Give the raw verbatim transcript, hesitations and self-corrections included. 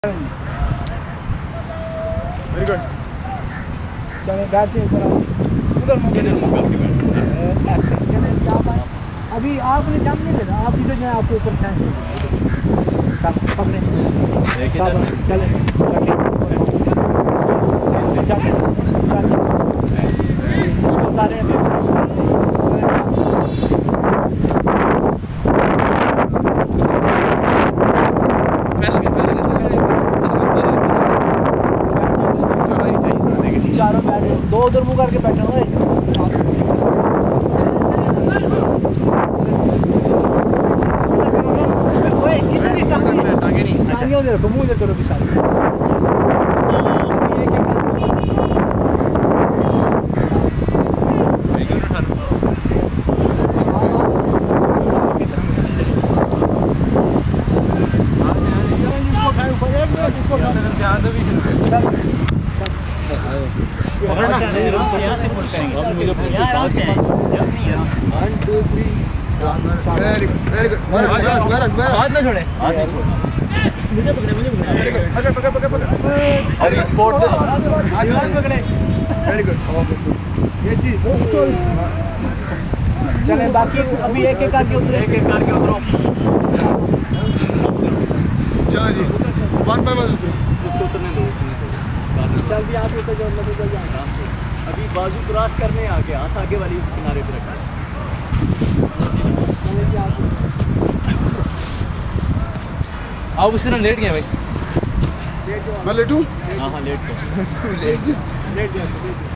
Very good. चले बैठे उधर उधर मुझे ऐसे चले जा पाए। अभी आपने जम नहीं लेना, आप इधर जाए, आपके ऊपर फैन पकड़े चले चारों बैठे, दो उधर मुँह करके बैठे हुए। इधर ही टांगे टांगे नहीं, टांगे उधर रखो, मुँह इधर करो कि सारे यहाँ से पुल करेंगे। यहाँ से one two three very very good. हाथ ना छोड़े, हाथ नहीं छोड़े, मुझे पकड़े मुझे पकड़े पकड़ पकड़ पकड़ पकड़ और स्पोर्ट दे, हाथ पकड़े। Very good. ये चीज चले, बाकी अभी एक एक करके उतरो, एक एक करके उतरो। चलो जी, वन बाय वन उसको उतरने दो। चल भी आप ऊपर जाओ, लगे जाओ आराम से। अभी बाजू क्रॉस करने आ गया, हाथ आगे वाली किनारे पे रखा है। आप उसी तरह लेट गए भाई। मैं लेटूं? हाँ हाँ लेट गए, लेट गए।